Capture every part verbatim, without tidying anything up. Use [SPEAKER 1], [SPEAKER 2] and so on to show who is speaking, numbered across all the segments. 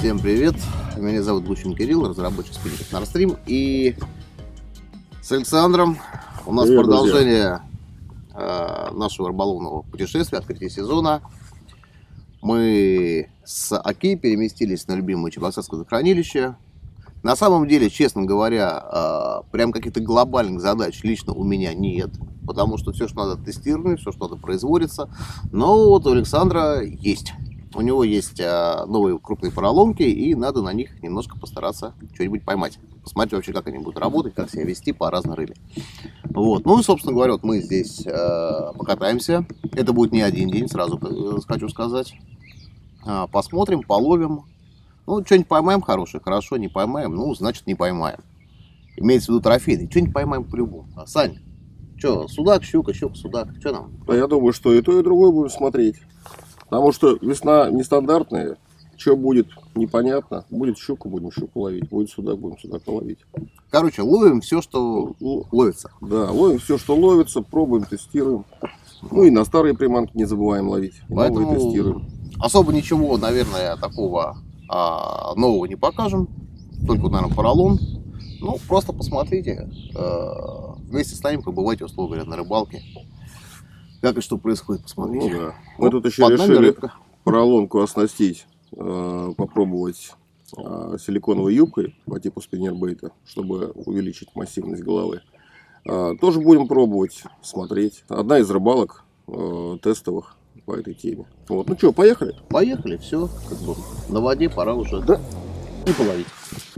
[SPEAKER 1] Всем привет, меня зовут Лучин Кирилл, разработчик спиннингов Nordstream, и с Александром у нас привет, продолжение э, нашего рыболовного путешествия, открытия сезона. Мы с Оки переместились на любимое Чебоксарское водохранилище. На самом деле, честно говоря, э, прям каких-то глобальных задач лично у меня нет, потому что все, что надо, тестировано, все, что надо, производится. Но вот у Александра есть. У него есть а, новые крупные поролонки, и надо на них немножко постараться что-нибудь поймать. Посмотреть вообще, как они будут работать, как себя вести по разной рыбе. Вот. Ну и, собственно говоря, вот мы здесь а, покатаемся. Это будет не один день, сразу хочу сказать. А, посмотрим, половим. Ну, что-нибудь поймаем хорошее, хорошо, не поймаем, ну, значит, не поймаем. Имеется в виду трофейный. Что-нибудь поймаем по-любому. А, Сань, что, судак, щука, щука, судак, что нам?
[SPEAKER 2] А я думаю, что и то, и другое будем смотреть. Потому что весна нестандартная, что будет непонятно. Будет щуку, будем щуку ловить, будет судак, будем судака ловить.
[SPEAKER 1] Короче, ловим все, что ловится.
[SPEAKER 2] Да, ловим все, что ловится, пробуем, тестируем. Ну и на старые приманки не забываем ловить.
[SPEAKER 1] Поэтому
[SPEAKER 2] новые тестируем.
[SPEAKER 1] Особо ничего, наверное, такого а, нового не покажем. Только, наверное, поролон. Ну, просто посмотрите. Э, вместе с нами побывайте, условно говоря, на рыбалке. Как и что происходит, посмотрите.
[SPEAKER 2] Ну, да. Мы вот, тут еще решили поролонку оснастить, э, попробовать э, силиконовой юбкой по типу спиннербейта, чтобы увеличить массивность головы. Э, тоже будем пробовать, смотреть. Одна из рыбалок э, тестовых по этой теме. Вот. Ну что, поехали?
[SPEAKER 1] Поехали, все. Как бы на воде пора уже,
[SPEAKER 2] да,
[SPEAKER 1] и половить.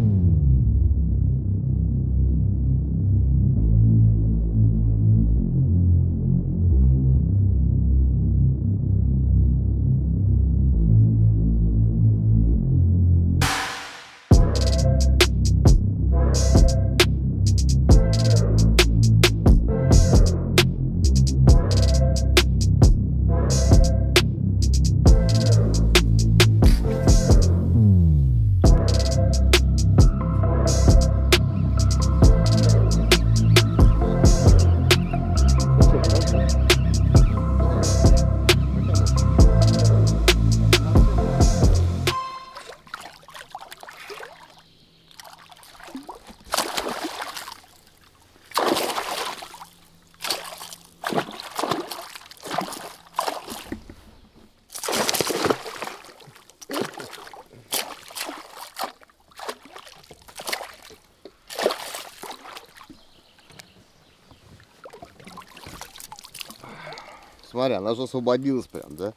[SPEAKER 1] Смотри, она же освободилась прям, да?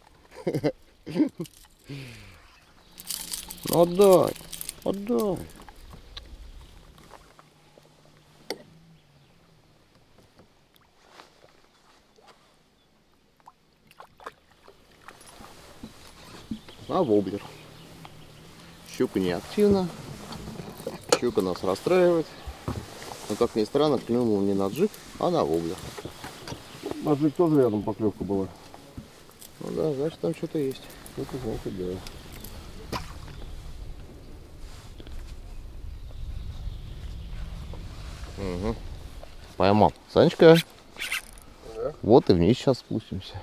[SPEAKER 1] Ну отдай, отдай. А воблер. Щука не активна. Щука нас расстраивает. Но, как ни странно, клюнул не на джиг, а на воблер.
[SPEAKER 2] На джиг тоже рядом поклевка была.
[SPEAKER 1] Ну да, значит там что-то есть.
[SPEAKER 2] Это значит, да.
[SPEAKER 1] Угу. Поймал. Санечка.
[SPEAKER 2] Да?
[SPEAKER 1] Вот и вниз сейчас спустимся.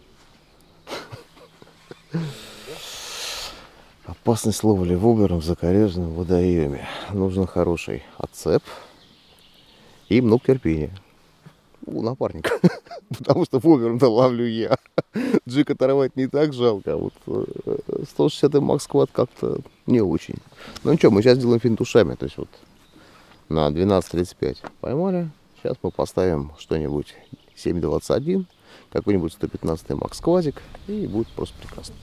[SPEAKER 1] Опасность ловли воблером в закореженном водоеме. Нужен хороший отцеп и много терпения у напарника. Потому что воблером-то ловлю я. Джиг оторвать не так жалко, а вот сто шестьдесят макс квад как-то не очень. Ну ничего, мы сейчас делаем финт ушами, то есть вот на двенадцать тридцать пять поймали. Сейчас мы поставим что-нибудь семь двадцать один, какой-нибудь сто пятнадцать макс квадик, и будет просто прекрасно.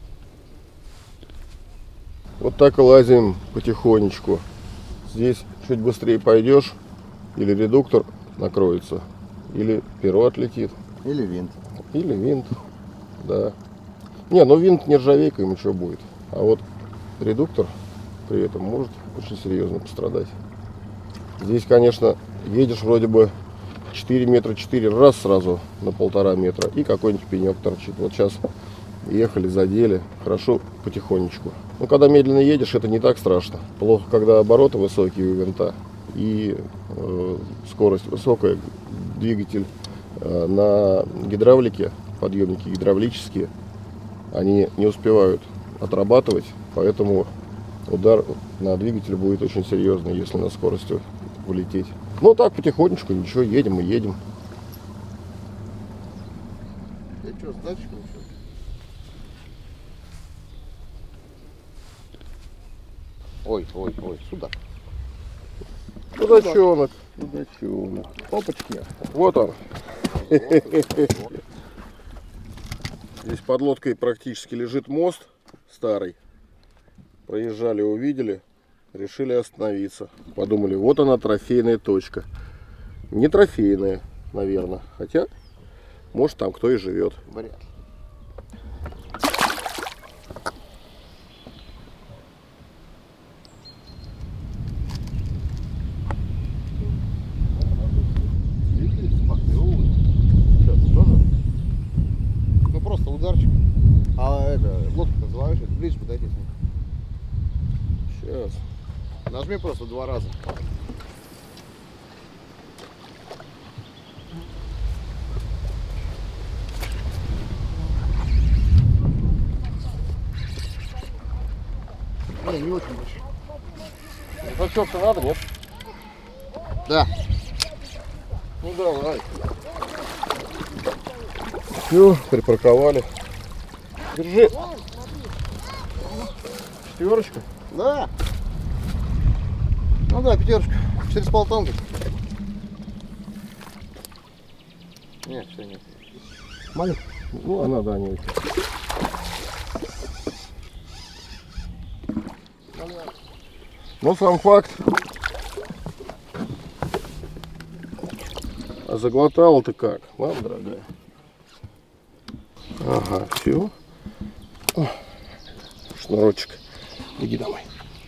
[SPEAKER 2] Вот так и лазим потихонечку. Здесь чуть быстрее пойдешь, или редуктор накроется, или перо отлетит.
[SPEAKER 1] Или винт.
[SPEAKER 2] Или винт, да. Не, ну винт не ржавейка, ему что будет. А вот редуктор при этом может очень серьезно пострадать. Здесь, конечно, едешь вроде бы четыре метра, четыре раз сразу на полтора метра, и какой-нибудь пенек торчит. Вот сейчас ехали, задели, хорошо потихонечку. Ну, когда медленно едешь, это не так страшно. Плохо, когда обороты высокие у винта и э, скорость высокая, двигатель э, на гидравлике, подъемники гидравлические, они не успевают отрабатывать, поэтому удар на двигатель будет очень серьезный, если на скорости улететь. Ну так потихонечку, ничего, едем и едем.
[SPEAKER 1] Ты что, с датчиком что? Ой, ой, ой, сюда.
[SPEAKER 2] Судачонок, судачонок. Опачки. Вот он. Здесь под лодкой практически лежит мост старый. Проезжали, увидели, решили остановиться. Подумали, вот она трофейная точка. Не трофейная, наверное. Хотя, может, там кто и живет.
[SPEAKER 1] Вряд ли. Ну просто ударчик. А это, лодку называешь, это ближе подойти.
[SPEAKER 2] Сейчас.
[SPEAKER 1] Нажми просто два раза. Не, не очень большой.
[SPEAKER 2] Рыбачок-то надо, нет?
[SPEAKER 1] Да.
[SPEAKER 2] Ну давай. Все, припарковали. Держи. Четверочка?
[SPEAKER 1] Да. Ну да, пятерочка. Через полтонки. Нет, все нет.
[SPEAKER 2] Маленькая? Ну она, да, не очень. Но сам факт. А заглотала ты как? Ладно, дорогая. Ага, все. Шнурочек. Иди домой.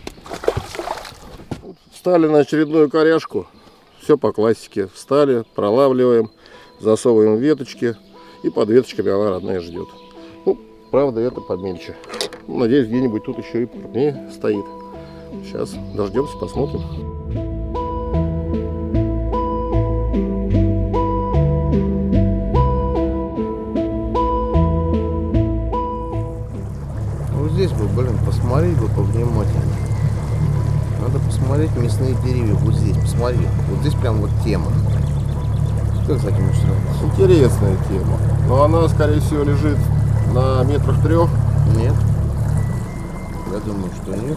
[SPEAKER 2] Встали на очередную коряшку. Все по классике. Встали, пролавливаем, засовываем веточки. И под веточками она родная ждет. Ну, правда, это помельче. Ну, надеюсь, где-нибудь тут еще и крупнее стоит. Сейчас дождемся, посмотрим.
[SPEAKER 1] Вот здесь бы, блин, посмотреть бы повнимательнее. Надо посмотреть мясные деревья. Вот здесь, посмотри. Вот здесь прям вот тема. Как с таким устроиться?
[SPEAKER 2] Интересная тема. Но она, скорее всего, лежит на метрах трех.
[SPEAKER 1] Нет. Я думаю, что нет.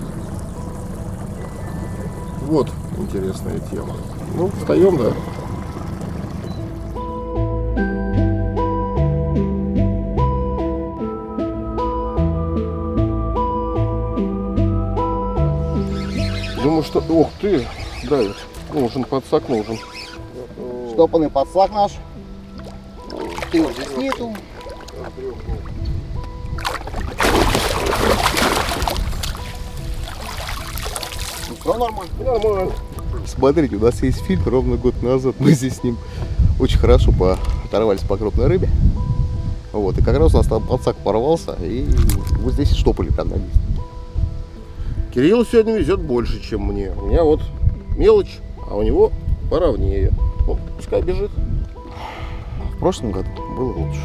[SPEAKER 2] Вот интересная тема. Ну, встаем, да. Думаю, что... Ух ты, давит. Нужен подсак, нужен.
[SPEAKER 1] Штопанный подсак наш. Трех здесь нету. Ну, все нормально.
[SPEAKER 2] Нормально.
[SPEAKER 1] Смотрите, у нас есть фильм ровно год назад. Мы здесь с ним очень хорошо оторвались по крупной рыбе. Вот, и как раз у нас там подсак порвался, и вот здесь штопали прям на месте.
[SPEAKER 2] Кирилл сегодня везет больше, чем мне. У меня вот мелочь, а у него поровнее. Ну, пускай бежит.
[SPEAKER 1] В прошлом году было лучше.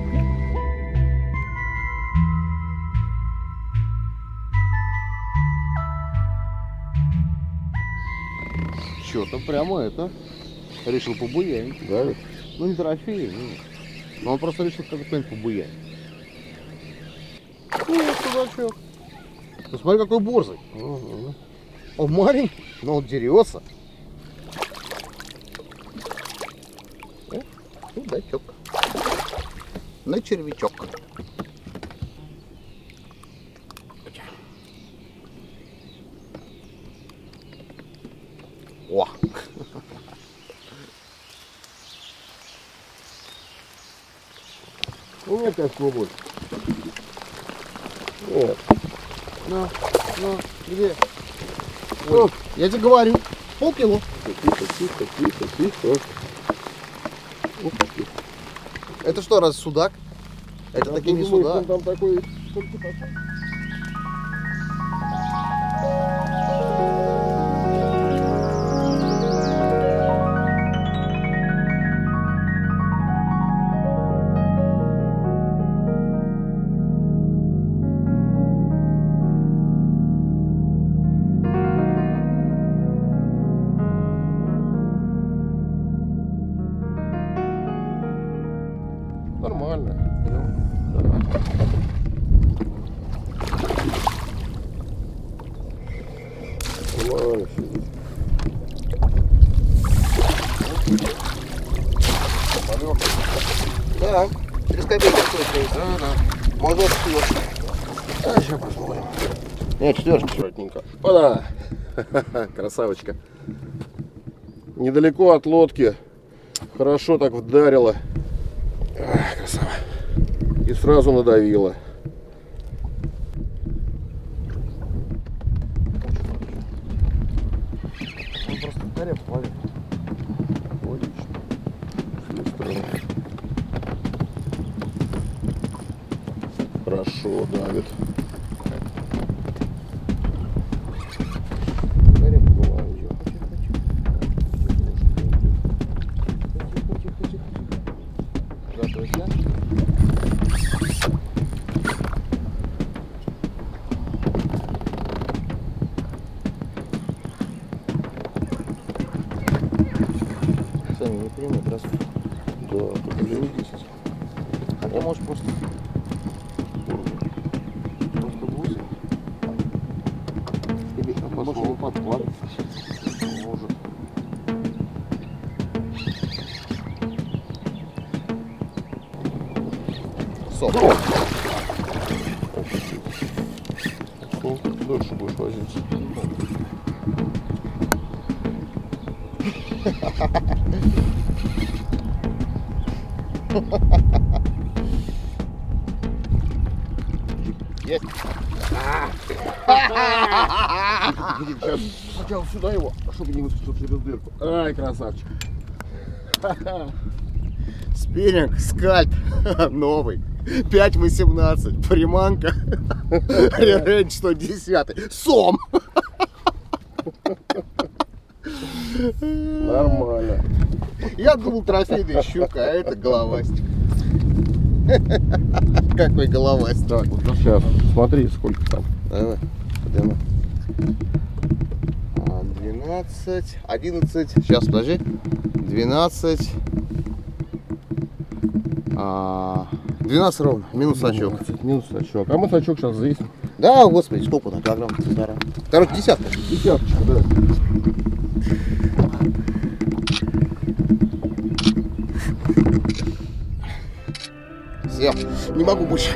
[SPEAKER 1] Что-то прямо это решил побуянить.
[SPEAKER 2] Да?
[SPEAKER 1] Ну не трофей, ну. Но он просто решил как-то побуянить. Ну, судачок. Ну смотри, какой борзый.
[SPEAKER 2] Угу.
[SPEAKER 1] Он маленький, но он дерется. О, судачок. На червячок. О!
[SPEAKER 2] Ну, мне кажется, не больше. Нет.
[SPEAKER 1] Ну, ну, где? Вот, я тебе говорю, полкило.
[SPEAKER 2] Тихо, тихо, тихо, тихо. Ух ты.
[SPEAKER 1] Это что, раз судак? Это
[SPEAKER 2] Я
[SPEAKER 1] такие не
[SPEAKER 2] думаю,
[SPEAKER 1] суда.
[SPEAKER 2] он там такой только такой. нормально все здесь.
[SPEAKER 1] Да, три скобейки стоит.
[SPEAKER 2] Да, да.
[SPEAKER 1] Можно четверку.
[SPEAKER 2] А, сейчас посмотрим.
[SPEAKER 1] Нет, четверка.
[SPEAKER 2] Аккуратненько. Опа! Красавочка. Недалеко от лодки. Хорошо так вдарила. Ах, красава. И сразу надавила.
[SPEAKER 1] Он просто в коре плавит.
[SPEAKER 2] Логично. С этой стороны. Хорошо давит.
[SPEAKER 1] Сами не примут, раз.
[SPEAKER 2] Да, подожди десять.
[SPEAKER 1] А ты можешь просто... Просто бросить. Или можешь его подкладывать.
[SPEAKER 2] Может.
[SPEAKER 1] Соп.
[SPEAKER 2] Ну, дольше будешь возиться.
[SPEAKER 1] Есть.
[SPEAKER 2] Сейчас сначала сюда его, чтобы не выскочил через дырку. Ай, красавчик.
[SPEAKER 1] Спиннинг, скальп новый. пять восемнадцать. Приманка. Ререйдж сто десять. Сом.
[SPEAKER 2] Нормально.
[SPEAKER 1] Я думал трофейная щука, а это головастик. Какой головастик.
[SPEAKER 2] Так, вот сейчас смотри, сколько там.
[SPEAKER 1] Давай, поднимай. двенадцать, одиннадцать, сейчас, подожди. двенадцать. двенадцать ровно, минус сачок.
[SPEAKER 2] Минус сачок. А мы сачок сейчас заясним.
[SPEAKER 1] Да, господи, сколько там, килограмм, полтора. Короче, десятка.
[SPEAKER 2] Десяточка, да.
[SPEAKER 1] Все, не могу больше.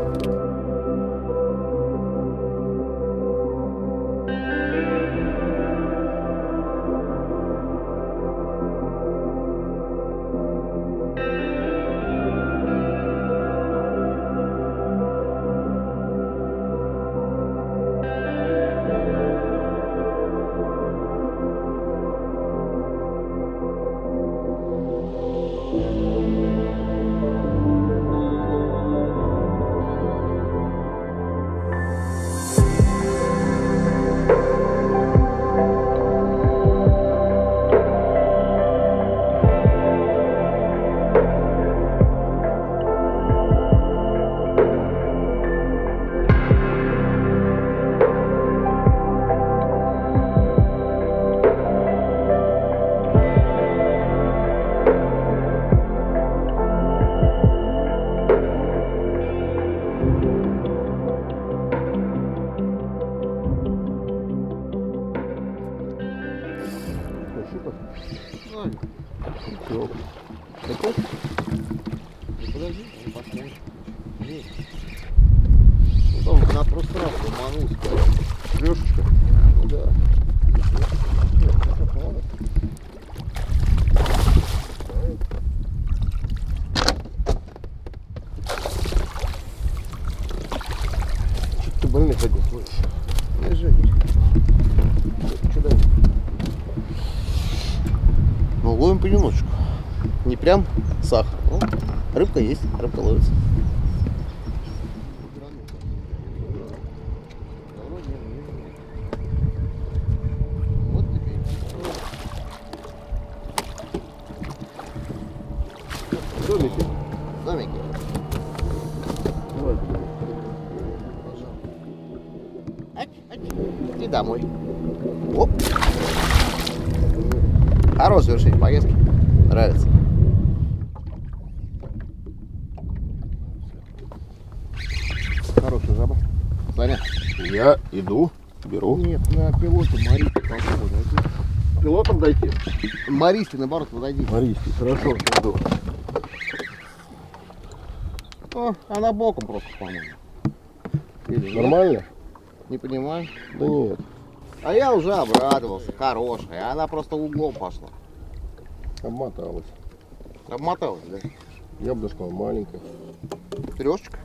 [SPEAKER 2] Все.
[SPEAKER 1] Готов? Ну, подожди, не посмотрим. Есть. Ну, там на просто раз ломанулся.
[SPEAKER 2] Трешечка?
[SPEAKER 1] Ну да.
[SPEAKER 2] Что-то ты больных один слышишь.
[SPEAKER 1] Не жалеешь. Что дальше? Ну, ловим понемножечку. Не прям сахар. Ну, рыбка есть, рыбка ловится. Вот теперь.
[SPEAKER 2] Домики.
[SPEAKER 1] Домики.
[SPEAKER 2] Давай туда.
[SPEAKER 1] Ач, ач. И домой. Оп. Хорошее завершение поездки. Нравится. Хорошая жаба. Саня,
[SPEAKER 2] Я иду. Беру.
[SPEAKER 1] Нет, на пилота Маристи попробуй найти.
[SPEAKER 2] Пилотом дойти?
[SPEAKER 1] Маристи, наоборот, подойди.
[SPEAKER 2] Маристи, хорошо, иду.
[SPEAKER 1] О, она боком просто, по-моему. Или нет?
[SPEAKER 2] Нормально?
[SPEAKER 1] Не понимаю.
[SPEAKER 2] Да нет.
[SPEAKER 1] А я уже обрадовался, хорошая. Она просто углом пошла.
[SPEAKER 2] Обмоталась.
[SPEAKER 1] Обмоталась, да?
[SPEAKER 2] Я бы даже сказал, маленькая.
[SPEAKER 1] Трешечка.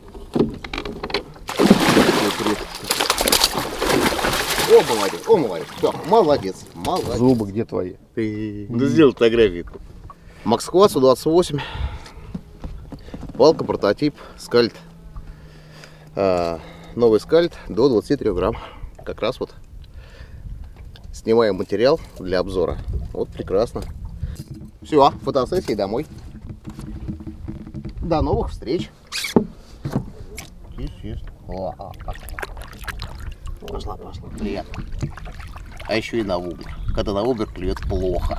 [SPEAKER 1] О, молодец, о, молодец. Все, молодец, молодец.
[SPEAKER 2] Зубы где твои?
[SPEAKER 1] Ты ну, сделал фотографию. Максквад сто двадцать восемь. Палка, прототип, скальд. А, новый скальд до двадцати трёх грамм. Как раз вот снимаем материал для обзора. Вот прекрасно. Все, фотосессии домой. До новых встреч. Пошла, пошла, приятно. А еще и на воблер. Когда на воблер клюет плохо.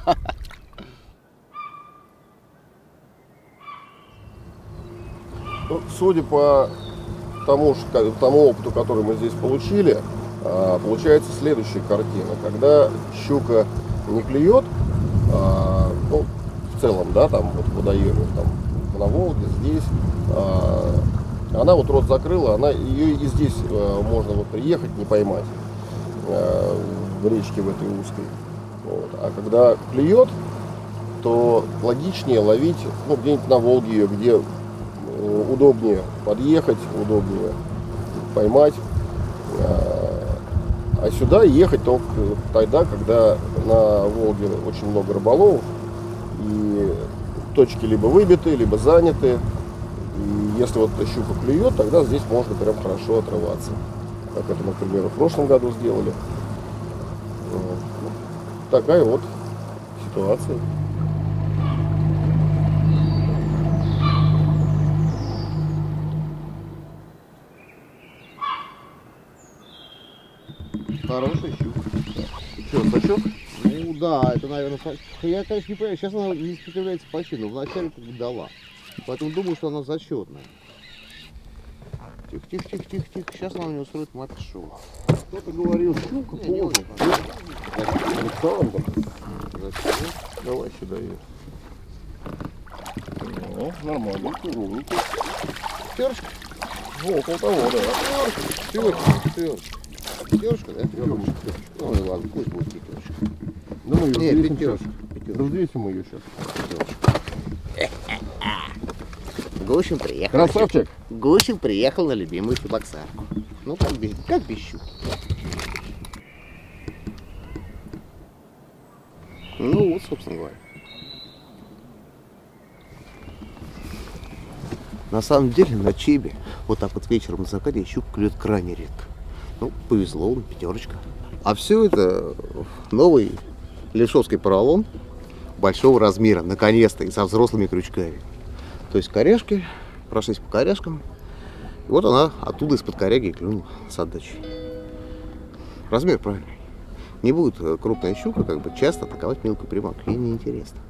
[SPEAKER 2] Ну, судя по тому, что, тому опыту, который мы здесь получили, получается следующая картина. Когда щука не клюет, ну, в целом, да, там вот в водоеме, там на Волге, здесь, она вот рот закрыла, она ее и здесь можно вот приехать, не поймать в речке в этой узкой. Вот. А когда клюет, то логичнее ловить, ну, где-нибудь на Волге ее, где удобнее подъехать, удобнее поймать. А сюда ехать только тогда, когда на Волге очень много рыболовов, и точки либо выбиты, либо заняты. И если вот щука клюет, тогда здесь можно прям хорошо отрываться. Как это, например, в прошлом году сделали. Вот. Такая вот ситуация.
[SPEAKER 1] Хорошая щука.
[SPEAKER 2] Что, сачок?
[SPEAKER 1] Ну да, это, наверное, я, конечно, не понимаю, сейчас она не сопротивляется почти, но вначале как бы дала. Поэтому думаю, что она зачетная. Тихо, тихо, тихо, тихо, тихо. Сейчас она мне устроит мат-шоу.
[SPEAKER 2] Кто-то говорил, щука,
[SPEAKER 1] Не, не
[SPEAKER 2] полная. Александр. Давай сюда ее. Ну, нормально, ровненько.
[SPEAKER 1] Пятерочка?
[SPEAKER 2] Ну, около того, да.
[SPEAKER 1] Пятерочка, пятерочка. Пятерочка, да? Пятерочка. Ну и ладно, пусть будет пятерочка.
[SPEAKER 2] Да мы ее
[SPEAKER 1] Нет,
[SPEAKER 2] взвесим
[SPEAKER 1] пятерочка.
[SPEAKER 2] сейчас. Развесим мы ее сейчас.
[SPEAKER 1] Гущин приехал.
[SPEAKER 2] Красавчик.
[SPEAKER 1] Гущин приехал на любимую филоксарку. Ну, как без, как без щуки. Ну вот, собственно говоря. На самом деле на Чебе вот так вот вечером на закате щука клюет крайне редко. Ну, повезло, он пятерочка. А все это новый лешовский поролон большого размера, наконец-то, и со взрослыми крючками. То есть коряшки, прошлись по коряшкам, и вот она оттуда из-под коряги и клюнула с отдачей. Размер правильный. Не будет крупная щука как бы часто атаковать мелкую приманку, ей неинтересно.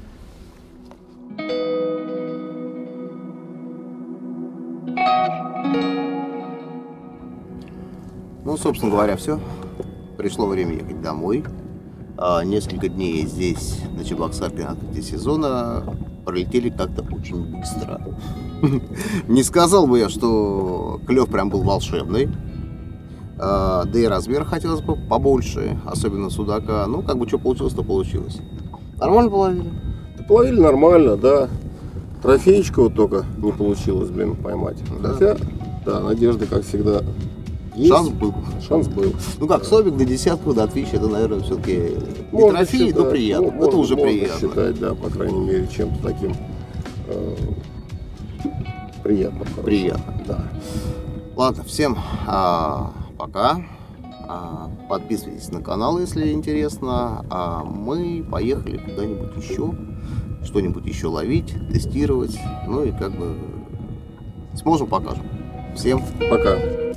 [SPEAKER 1] Ну, собственно говоря, все. Пришло время ехать домой. А, несколько дней здесь, на Чебоксарке, на открытии сезона, пролетели как-то очень быстро. Не сказал бы я, что клев прям был волшебный. А, да и размер хотелось бы побольше, особенно судака. Ну, как бы что получилось, то получилось. Нормально половили?
[SPEAKER 2] Половили нормально, да. Трофеечка вот только не получилось, блин, поймать.
[SPEAKER 1] Да.
[SPEAKER 2] Хотя, да, надежда, как всегда, есть.
[SPEAKER 1] Шанс был.
[SPEAKER 2] Шанс был.
[SPEAKER 1] Ну как,
[SPEAKER 2] да.
[SPEAKER 1] Собик до десятку, до отвечи, это, наверное, все-таки не
[SPEAKER 2] Можно
[SPEAKER 1] трофей,
[SPEAKER 2] считать,
[SPEAKER 1] но приятно.
[SPEAKER 2] ну,
[SPEAKER 1] это
[SPEAKER 2] можно,
[SPEAKER 1] уже
[SPEAKER 2] можно
[SPEAKER 1] приятно.
[SPEAKER 2] считать, да, по крайней мере, чем-то таким э, приятным. хорошим.
[SPEAKER 1] Приятно.
[SPEAKER 2] Да.
[SPEAKER 1] Ладно, всем а, пока. А, подписывайтесь на канал, если интересно. А мы поехали куда-нибудь еще, что-нибудь еще ловить, тестировать. Ну и как бы сможем, покажем. Всем
[SPEAKER 2] Пока.